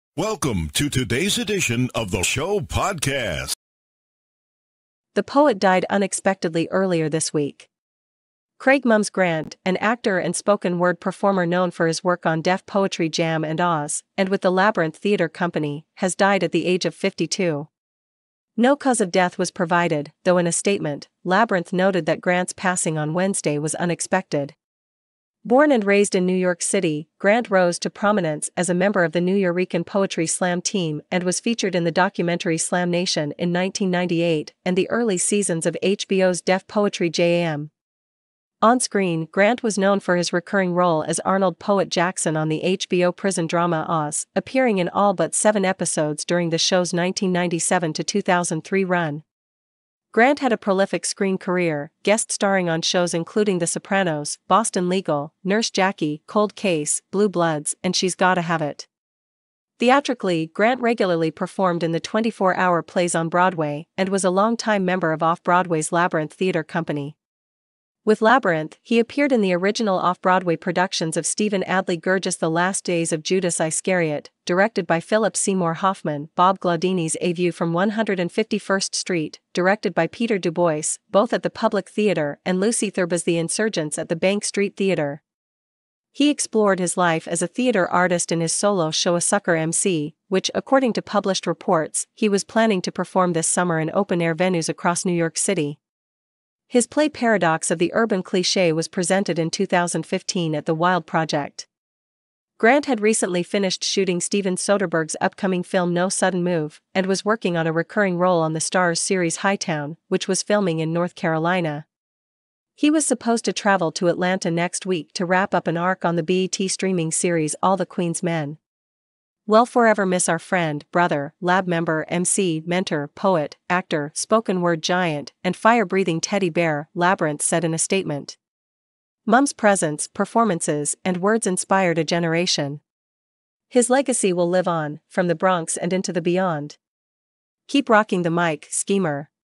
Welcome to today's edition of the show podcast. The poet died unexpectedly earlier this week. Craig "muMs" Grant, an actor and spoken word performer known for his work on Def Poetry Jam and Oz, and with the Labyrinth Theatre Company, has died at the age of 52. No cause of death was provided, though in a statement, Labyrinth noted that Grant's passing on Wednesday was unexpected. Born and raised in New York City, Grant rose to prominence as a member of the Nuyorican Poetry Slam team and was featured in the documentary SlamNation in 1998 and the early seasons of HBO's Def Poetry Jam. On screen, Grant was known for his recurring role as Arnold Poet Jackson on the HBO prison drama Oz, appearing in all but 7 episodes during the show's 1997 to 2003 run. Grant had a prolific screen career, guest starring on shows including The Sopranos, Boston Legal, Nurse Jackie, Cold Case, Blue Bloods, and She's Gotta Have It. Theatrically, Grant regularly performed in the 24-hour plays on Broadway and was a longtime member of Off-Broadway's Labyrinth Theatre Company. With Labyrinth, he appeared in the original off-Broadway productions of Stephen Adly Gurgis' The Last Days of Judas Iscariot, directed by Philip Seymour Hoffman, Bob Glaudini's A View from 151st Street, directed by Peter Du Bois, both at the Public Theater, and Lucy Thurber's The Insurgents at the Bank Street Theater. He explored his life as a theater artist in his solo show A Sucker MC, which, according to published reports, he was planning to perform this summer in open-air venues across New York City. His play Paradox of the Urban Cliché was presented in 2015 at the Wild Project. Grant had recently finished shooting Steven Soderbergh's upcoming film No Sudden Move, and was working on a recurring role on the Starz series Hightown, which was filming in North Carolina. He was supposed to travel to Atlanta next week to wrap up an arc on the BET streaming series All the Queen's Men. We'll forever miss our friend, brother, lab member, MC, mentor, poet, actor, spoken word giant, and fire-breathing teddy bear, Labyrinth said in a statement. muMs' presence, performances, and words inspired a generation. His legacy will live on, from the Bronx and into the beyond. Keep rocking the mic, schemer.